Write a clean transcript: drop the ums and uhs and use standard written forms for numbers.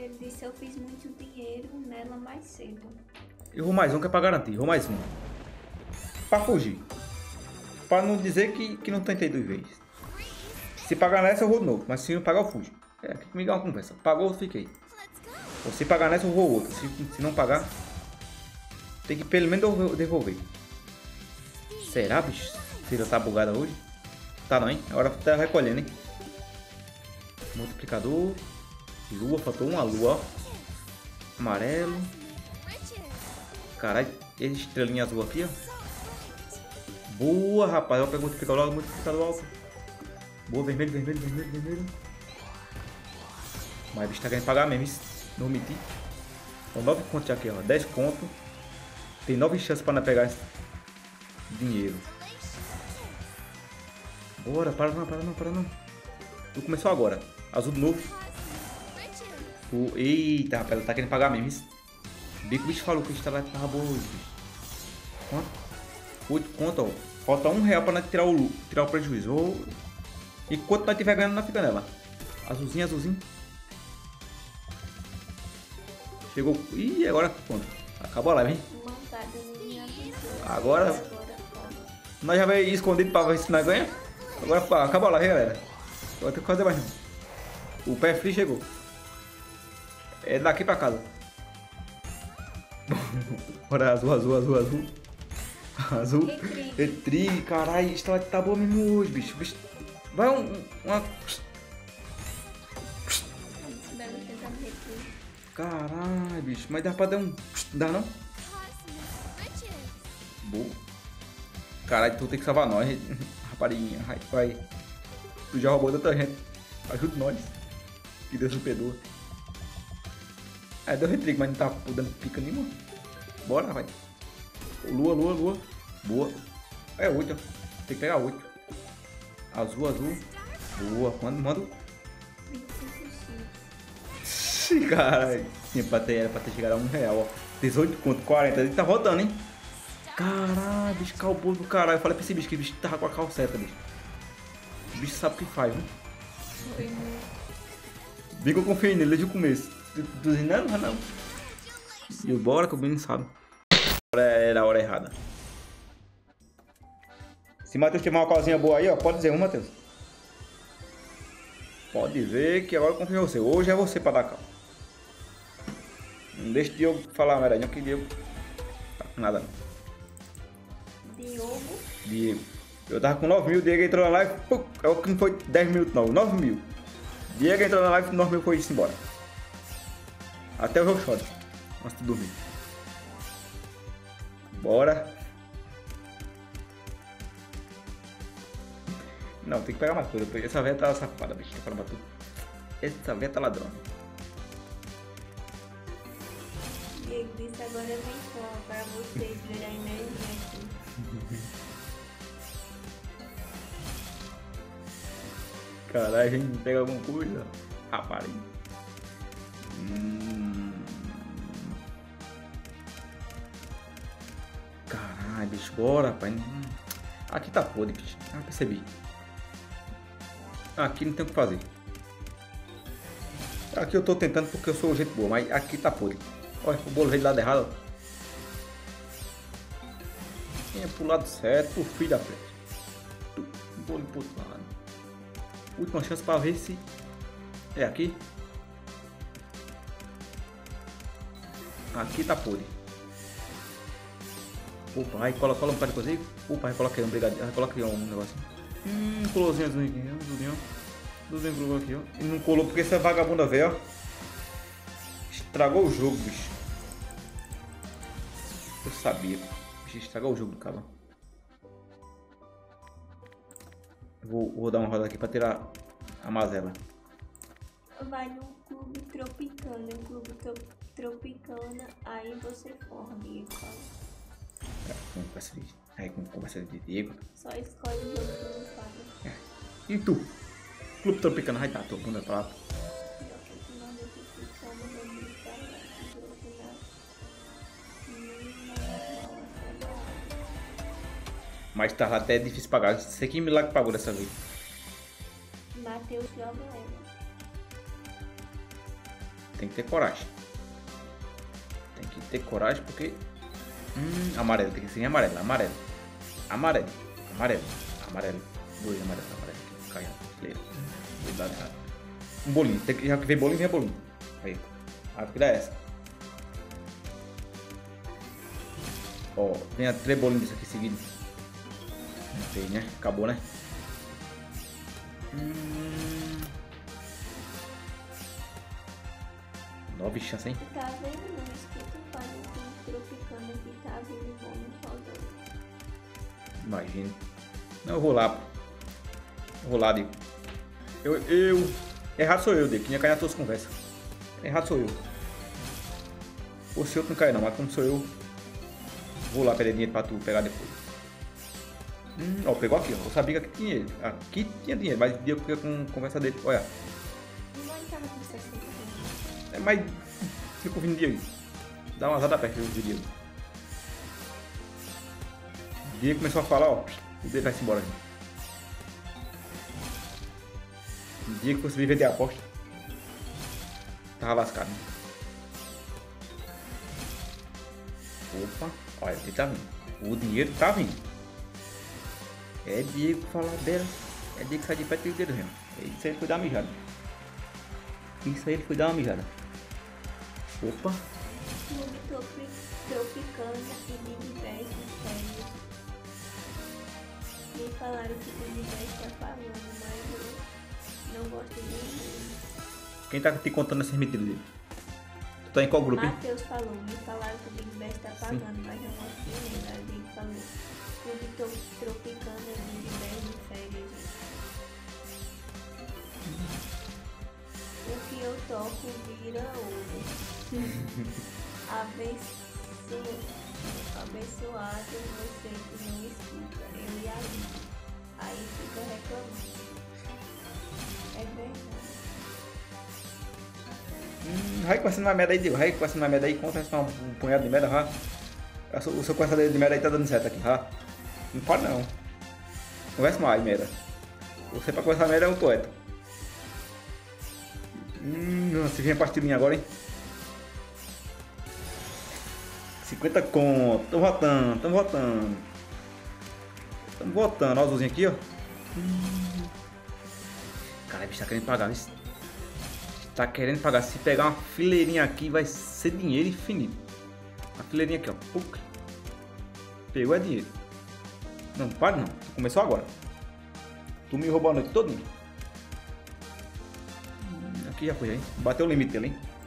Ele disse eu fiz muito dinheiro nela mais cedo. Eu vou mais um que é pra garantir. Vou mais um. Pra fugir. Pra não dizer que não tentei 2 vezes. Se pagar nessa eu vou de novo. Mas se não pagar eu fujo. É, aqui comigo é uma conversa. Pagou eu fiquei. Ou se pagar nessa eu vou outra. Se não pagar, tem que pelo menos devolver. Será, bicho? Se ela tá bugada hoje? Tá não, hein? Agora tá recolhendo, hein? Multiplicador. Lua, faltou uma lua, ó. Amarelo. Caralho, estrelinha azul aqui, ó. Boa, rapaz. Eu pego o multiplicador alto. Boa, vermelho, vermelho, vermelho, vermelho. Mas o bicho tá querendo pagar mesmo, isso. Não omiti. Então 9 contos aqui, ó. 10 contos. Tem 9 chances pra não pegar esse dinheiro. Bora, para não, para não, para não. Tu começou agora. Azul de novo. Eita, rapaz, ela tá querendo pagar mesmo, isso. Bem que o bicho falou que o bicho tava boa hoje. Quanto? 8 conto, ó. Falta R$1 pra nós tirar o prejuízo. Enquanto nós estiver ganhando, nós fica nela. Azulzinho, azulzinho. Chegou. Ih, agora quanto? Acabou a live, hein? Agora nós já vai escondido pra ver se nós ganha. Agora acabou a live, galera. Agora tem que fazer mais não. O pé frio chegou. É daqui pra casa. Bora, azul, azul, azul, azul. Azul. Retrig, caralho, isso tá boa mesmo hoje, bicho. Vai uma. Caralho, bicho, mas dá pra dar um. Dá não? Boa. Caralho, tu tem que salvar nós, rapariguinha. Vai. Tu já roubou da outra gente. Ajuda nós. Que Deus nos perdoa. É, deu retrigo, mas não tá dando pica nenhuma. Bora, vai. Lua, lua, lua. Boa. É 8, ó. Tem que pegar 8. Azul, azul. Boa. Manda. Caralho. Era pra ter chegado a R$1, ó. 18 conto, 40. Ele tá rodando, hein? Caralho, bicho calboso do caralho. Eu falei pra esse bicho que o bicho tava com a calceta, bicho. O bicho sabe o que faz, viu? Vem que eu confiei nele desde o começo. Não. E bora que o menino sabe. Era a hora errada. Se Matheus tiver uma cozinha boa aí, ó, pode dizer, Matheus. Pode dizer que agora eu confio em você. Hoje é você pra dar calma. Não deixe o Diogo falar a verdade, não, que Diogo tá com nada não. Diego. Eu tava com 9 mil, o Diego entrou na live. É o que não foi 10 minutos não, 9 mil. Diego entrou na live, 9 mil foi isso embora. Até o jogo chora. Antes de dormir. Bora. Não, tem que pegar mais coisa. Essa velha tá safada, bicho. Tá falando tudo. Essa velha tá ladrona. Diego disse agora vem só para vocês verem a energia aqui. Caralho, a gente pega alguma coisa? Rapariga. Caralho, bicho, bora, rapaz. Aqui tá podre, bicho. Ah, percebi. Aqui não tem o que fazer. Aqui eu tô tentando porque eu sou gente boa, mas aqui tá podre. Olha, o bolo veio do lado errado. Tinha pro lado certo, o filho da frente. O bolo pro outro lado. Última chance para ver se é aqui. Aqui tá podre. Opa, aí coloca um bocado de coisa aí. Opa, aí coloquei um brigadeiro. Aí coloquei um negócio. Colouzinho azulzinho aqui, azulzinho colou aqui, ó. E não colou porque essa vagabunda veio, ó. Estragou o jogo, bicho. Eu sabia. Bicho, estragou o jogo do cara. Vou dar uma roda aqui pra tirar a mazela. Vai no clube Tropicana, Tropicana, aí você forma, Diego. Com conversa de Diego. Só escolhe o jogo que não paga. E tu? Clube Tropicana, vai dar tua bunda pra lá. Mas tá até difícil pagar. Não sei que milagre pagou dessa vez. Matheus joga ela. tem que ter coragem. Tem que ter coragem porque... amarelo, tem que ser amarelo, amarelo. Amarelo, amarelo, amarelo. 2 amarelos, amarelo. Caiu, fileira. Cuidado, cara. Um bolinho, tem que, já que vem bolinho, vem bolinho. Aí, a fila é essa. Ó, vem 3 bolinhos disso aqui seguido. Não tem, né? Acabou, né? 9 chances, hein? Tá vendo no escrito falando tropicando aqui, tá vindo bom faltando. Imagina. Não, eu vou lá, pô. Eu vou lá, Dico. Errado sou eu, Dico. Tinha caído nas tuas conversas. Errado sou eu. Você outro não cai não, mas como sou eu, vou lá perder dinheiro pra tu pegar depois. Ó, pegou aqui, ó. Eu sabia que aqui tinha dinheiro. Aqui tinha dinheiro, mas o dia fica com conversa dele. Olha. Não tava com 60 reais. É, mas fica ouvindo o dia aí. Dá uma azada perto do vídeo. O dia começou a falar, ó. O dia vai-se embora. Gente. O dia que você vive de aposta, tava lascado. Né? Opa, olha, ele tá vindo. O dinheiro tá vindo. É Diego falar dela. É Diego sair de perto do dedo, Isso aí ele foi dar uma mijada. Isso aí ele foi dar uma mijada. Opa. Clube Tropicana e Big Bass sério. Me falaram que o Big Bass tá falando, mas eu não gosto nem. Quem tá te contando essas mentiras dele? Tu tá em qual grupo, hein? Matheus falou, me falaram que o Big Bass tá pagando, mas não gosto nem. Aí ele falou, Clube Tropicana e Big Bass de férias. O que eu toco vira ouro. Abençoado você que não escuta, eu e a Lívia. Aí fica reclamando. É verdade. Vai conversando mais merda aí, Diego. Vai conversando mais merda aí. Conversa um punhado de merda, já. O seu conversador de merda aí tá dando certo aqui, já. Não pode não. Conversa mais, merda. Você pra conversar merda é um poeta. Se vem a pastilhinha agora, hein? 50 conto. Tamo votando, tamo votando. Tamo votando. Ó o azulzinho aqui, ó. Cara, o bicho tá querendo pagar, viu? Tá querendo pagar. Se pegar uma fileirinha aqui, vai ser dinheiro infinito. A fileirinha aqui, ó. Puc. Pegou é dinheiro. Não, para não. Começou agora. Tu me roubou a noite todinha. Aqui já foi, hein? Bateu o limite dele, hein?